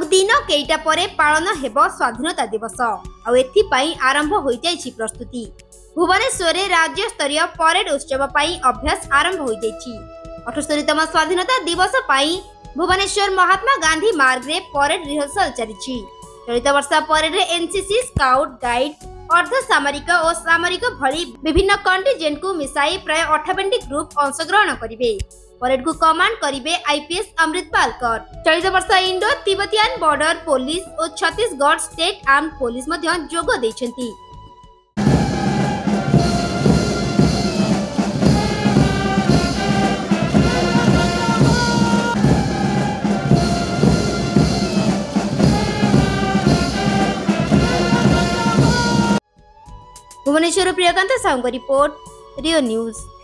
दिन केईटा परे पालन हेब स्वाधीनता दिवस आ एथिपाई आरंभ होई जाइछि प्रस्तुति। भुवनेश्वर राज्य स्तरीय परेड उत्सव पाई अभ्यास आरंभ होई जाइछि। 78तम स्वाधीनता दिवस पाई भुवनेश्वर महात्मा गांधी मार्ग रे परेड रिहर्सल चलिछि। चलित वर्ष परेड रे एनसीसी स्काउट गाइड अर्धसामरिक और सामरिक भली विभिन्न कंटिजेंट को मिसाई प्राय 58 ग्रुप अंशग्रहण करिवे। परेड को कमांड करिवे आईपीएस अमृतपाल कर। चलित वर्ष इंडो तिब्बतियान बॉर्डर पुलिस और छत्तीसगढ़ स्टेट आर्म पुलिस मध्य जोग दैछंती। भुवनेश्वर प्रियकांत साहू रिपोर्ट रियो न्यूज।